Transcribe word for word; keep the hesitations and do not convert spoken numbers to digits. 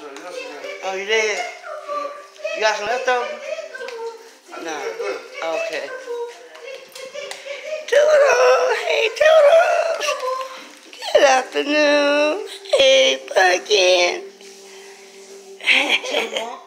Oh, you did? You got some leftovers? No. Okay. Toodles! Hey, Toodles! Good afternoon. Hey, Pumpkin.